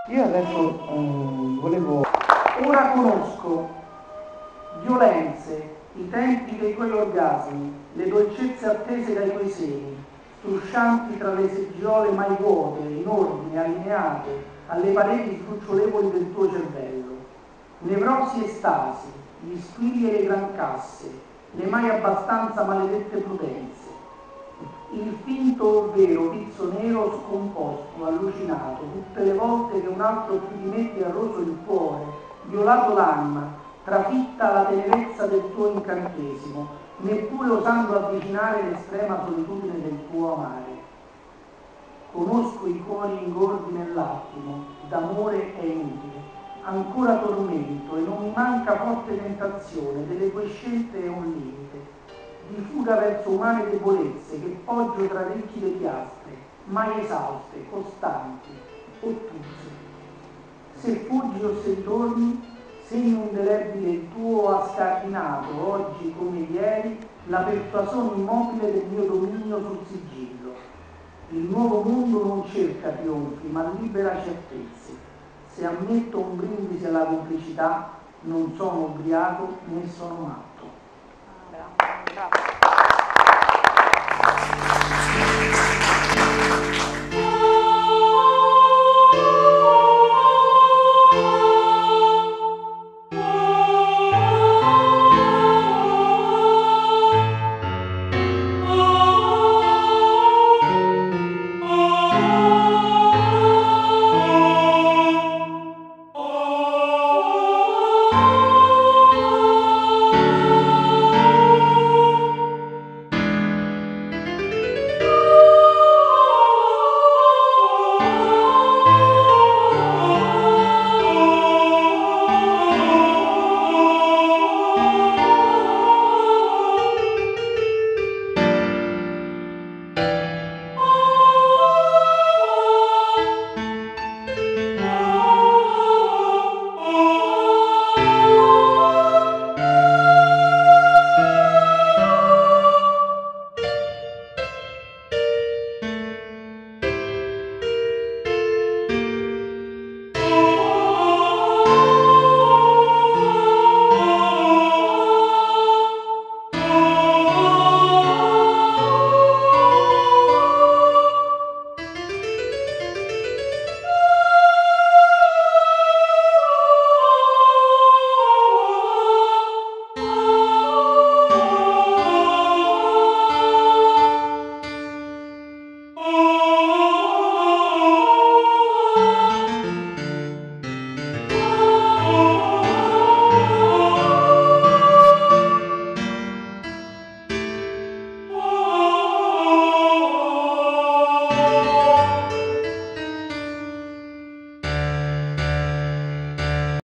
Io adesso volevo... Ora conosco violenze, i tempi dei tuoi orgasmi, le dolcezze attese dai tuoi seni, struscianti tra le seggiole mai vuote, in ordine, allineate, alle pareti sdrucciolevoli del tuo cervello. Nevrosi e stasi, gli squilli e le grancasse, le mai abbastanza maledette prudenze. Il finto ovvero pizzo nero scomposto, allucinato, tutte le volte che un altro più di me ti ha roso il cuore, violato l'anima, trafitta la tenerezza del tuo incantesimo, neppure osando avvicinare l'estrema solitudine del tuo amare. Conosco i cuori ingordi nell'attimo, d'amore è inutile, ancora tormento e non mi manca forte tentazione, delle tue scelte è un limite, di fuga verso umane debolezze che poggio tra ricchide piastre, mai esauste, costanti, ottuse. Se fuggi o se torni, segno indelebile il tuo ha scardinato, oggi come ieri, la persuasione immobile del mio dominio sul sigillo. Il nuovo mondo non cerca trionfi, ma libera certezze. Se ammetto un brindisi alla complicità, non sono ubriaco né sono matto.